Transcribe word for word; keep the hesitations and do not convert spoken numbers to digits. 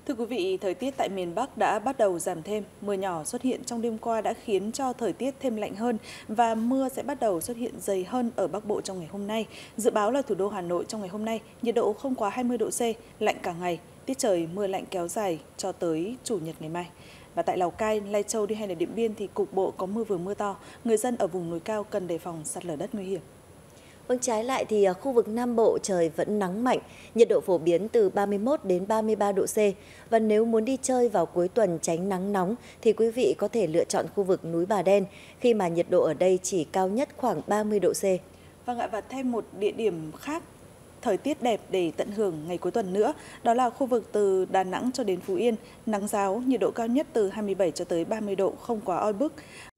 Thưa quý vị, thời tiết tại miền Bắc đã bắt đầu giảm thêm. Mưa nhỏ xuất hiện trong đêm qua đã khiến cho thời tiết thêm lạnh hơn và mưa sẽ bắt đầu xuất hiện dày hơn ở Bắc Bộ trong ngày hôm nay. Dự báo là thủ đô Hà Nội trong ngày hôm nay, nhiệt độ không quá hai mươi độ C, lạnh cả ngày, tiết trời mưa lạnh kéo dài cho tới Chủ nhật ngày mai. Và tại Lào Cai, Lai Châu đi hay là Điện Biên thì cục bộ có mưa vừa mưa to. Người dân ở vùng núi cao cần đề phòng sạt lở đất nguy hiểm. Vâng, trái lại thì ở khu vực Nam Bộ trời vẫn nắng mạnh, nhiệt độ phổ biến từ ba mươi mốt đến ba mươi ba độ C. Và nếu muốn đi chơi vào cuối tuần tránh nắng nóng thì quý vị có thể lựa chọn khu vực núi Bà Đen khi mà nhiệt độ ở đây chỉ cao nhất khoảng ba mươi độ C. Vâng ạ, và thêm một địa điểm khác thời tiết đẹp để tận hưởng ngày cuối tuần nữa, đó là khu vực từ Đà Nẵng cho đến Phú Yên, nắng ráo, nhiệt độ cao nhất từ hai mươi bảy cho tới ba mươi độ, không quá oi bức.